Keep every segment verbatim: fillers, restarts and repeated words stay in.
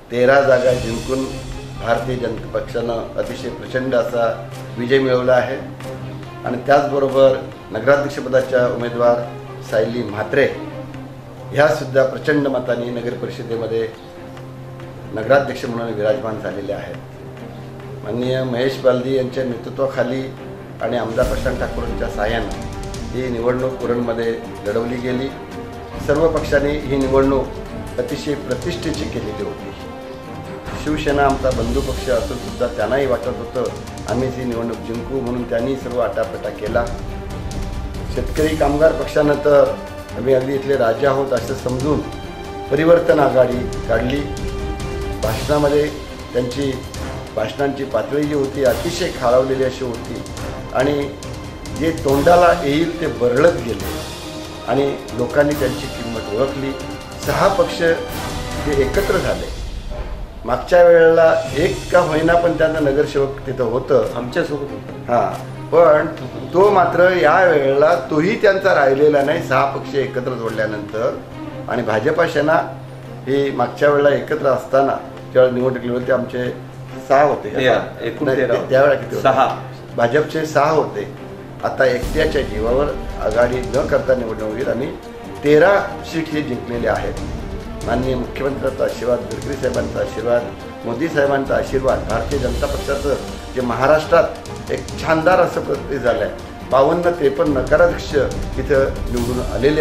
तेरा जागा जिंकून भारतीय जनता पक्षानं अतिशय प्रचंड असा विजय मिळवला आहे। आणि त्याचबरोबर नगराध्यक्षपदाच्या उमेदवार सायली म्हात्रे ह्या सुद्धा प्रचंड मतांनी नगर परिषदेमध्ये नगराध्यक्ष म्हणून विराजमान झालेले आहेत। माननीय महेश बालदी यांच्या नेतृत्वाखाली आणि आमदार प्रशांत ठाकूरांच्या सहाय्याने ही निवडणूक उरणमध्ये लढवली गेली। सर्व पक्षांनी ही निवडणूक अतिशय प्रतिष्ठेची केलेली होती। शिवसेना आमचा बंधू पक्ष असून सुद्धा त्यांनाही वाटत होतं आम्हीच ही निवडणूक जिंकू, म्हणून त्यांनी सर्व आटापटा केला। शेतकरी कामगार पक्षानं तर आम्ही अगदी इथले राजा आहोत असं समजून परिवर्तन आघाडी काढली। भाषणामध्ये त्यांची भाषणांची पातळी जी होती अतिशय खालावलेली अशी होती आणि जे तोंडाला येईल ते बरळत गेले आणि लोकांनी त्यांची किंमत ओळखली। सहा पक्ष जे एकत्र झाले, मागच्या वेळेला एक का होईना पण त्यांना नगरसेवक तिथं होतं आमच्यासोबत होतं हां, पण तो मात्र या वेळेला तोही त्यांचा राहिलेला नाही। सहा पक्ष एकत्र जोडल्यानंतर आणि भाजपा सेना ही मागच्या वेळेला एकत्र असताना जेव्हा निवडणूक होते आमचे सहा होते, त्यावेळेला किती सहा भाजपचे सहा होते। आता एकट्याच्या जीवावर आघाडी न करता निवडणुकीत आम्ही तेरा सीट हे जिंकलेले आहेत। माननीय मुख्यमंत्र्यांचा आशीर्वाद, गडकरी साहेबांचा आशीर्वाद, मोदी साहेबांचा आशीर्वाद, भारतीय जनता पक्षाचं जे महाराष्ट्रात एक शानदार असं प्रगती झालं आहे। बावन्न त्रेपन्न नगराध्यक्ष इथं निवडून आलेले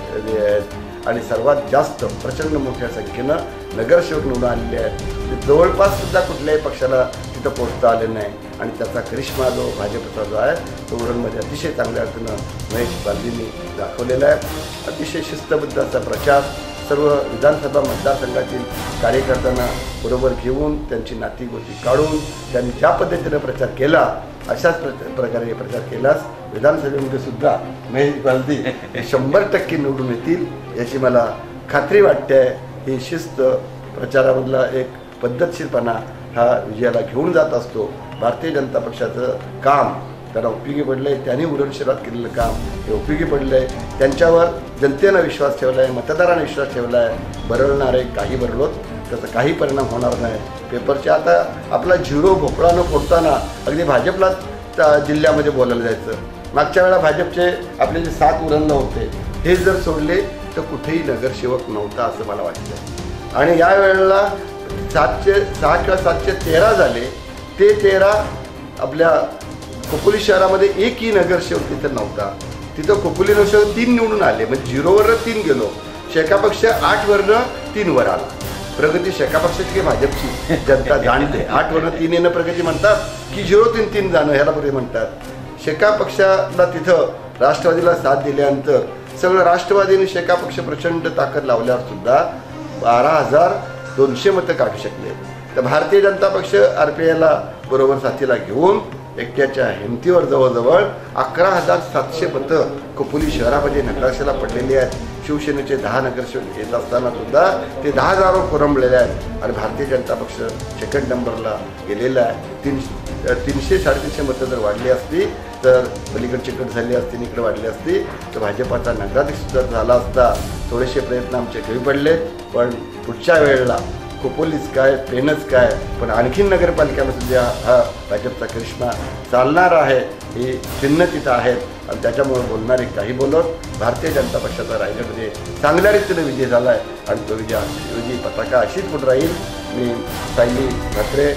आहेत आणि सर्वात जास्त प्रचंड मोठ्या संख्येनं नगरसेवक निवडून आलेले आहेत। जवळपास सुद्धा कुठल्याही पक्षाला तिथं पोहोचता आले नाही आणि त्याचा करिश्मा जो भाजपचा जो आहे तो उरणमध्ये अतिशय चांगल्या अर्थानं महेश बालदींनी दाखवलेला आहे। अतिशय शिस्तबद्ध असा प्रचार सर्व विधानसभा मतदारसंघातील कार्यकर्त्यांना बरोबर घेऊन त्यांची नाती गोती काढून त्यांनी ज्या पद्धतीने प्रचार केला अशाच प्रकारे प्रचार केलास विधानसभेमध्ये सुद्धा महेश बालदी हे शंभर टक्के निवडून येतील याची मला खात्री वाटते। ही शिस्त प्रचारामधला एक पद्धतशीरपणा हा विजयाला घेऊन जात असतो। भारतीय जनता पक्षाचं काम त्यांना उपयोगी पडलं आहे, त्यांनी उरण शहरात केलेलं काम हे उपयोगी पडलं आहे। त्यांच्यावर जनतेनं विश्वास ठेवला आहे, मतदारांना विश्वास ठेवला आहे। बरळणारे काही बरलोत त्याचा काही परिणाम होणार नाही। पेपरचे आता आपला झिरो भोपळा न फोडताना अगदी भाजपला जिल्ह्यामध्ये बोलायला जायचं। मागच्या वेळेला भाजपचे आपले जे सात उरणला होते हे जर सोडले तर कुठेही नगरसेवक नव्हता असं मला वाटतं। आणि या वेळेला सातशे सहा किंवा सातशे तेरा झाले, ते तेरा आपल्या खोपोली शहरामध्ये एकही नगरसेवक तिथं नव्हता। तिथं खोपोली नगरसेवक तीन निवडून आले, म्हणजे झिरोवरनं तीन गेलो। शेका पक्ष आठवरनं तीनवर आला। प्रगती शेका पक्षाची की भाजपची जनता जाणते। आठवरनं तीन येणं प्रगती म्हणतात की झिरो तीन तीन जाणं ह्याला प्रगती म्हणतात। शेका पक्षाला तिथं राष्ट्रवादीला साथ दिल्यानंतर सगळं राष्ट्रवादीने शेका पक्ष प्रचंड ताकद लावल्यावर सुद्धा बारा हजार दोनशे मतं काढू शकले। तर भारतीय जनता पक्ष आर पी आयला बरोबर साथीला घेऊन एकट्याच्या हिमतीवर जवळजवळ अकरा हजार सातशे मतं खोपोली शहरामध्ये नगराध्यक्षाला पडलेली आहेत। शिवसेनेचे दहा नगरसेवक येत असताना सुद्धा ते दहा हजारावर कोरंबलेले आहेत आणि भारतीय जनता पक्ष सेकंड नंबरला गेलेला आहे। तीन तीनशे साडेतीनशे मतं जर वाढली असती तर पलीकडची कट झाली असती, इकडे वाढली असती तर भाजपाचा नगराध्यक्ष सुद्धा झाला असता। थोडेसे प्रयत्न आमचे कमी पडले, पण पुढच्या वेळेला खोपोलीच काय पेनच काय पण आणखीन नगरपालिकेला सुद्धा हा भाजपचा करिश्मा चालणार आहे। ही चिन्ह तिथं आहेत आणि त्याच्यामुळे बोलणारे काही बोलत भारतीय जनता पक्षाचा रायगडमध्ये चांगल्या रीतीने विजय झाला आहे आणि तो विजय विजयी पताका अशीच पुढे राहील। मी सायली म्हात्रे,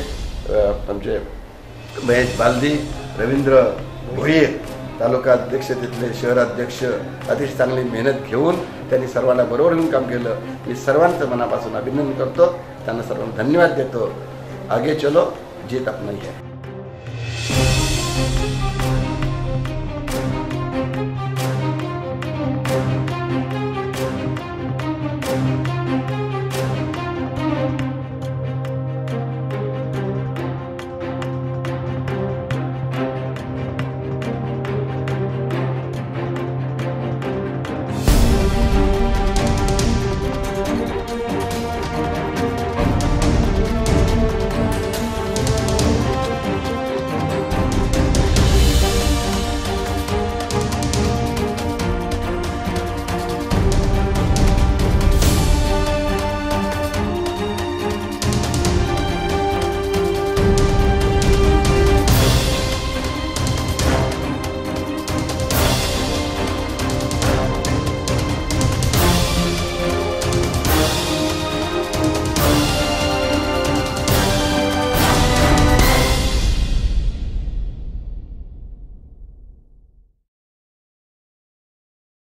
आमचे महेश बालदी, रवींद्र भोईर तालुका अध्यक्ष, तिथले शहराध्यक्ष अतिशय चांगली मेहनत घेऊन त्यांनी सर्वांना बरोबर घेऊन काम केलं। मी सर्वांचं मनापासून अभिनंदन करतो, त्यांना सर्वांना धन्यवाद देतो। आगे चलो, जीत अपना ही है।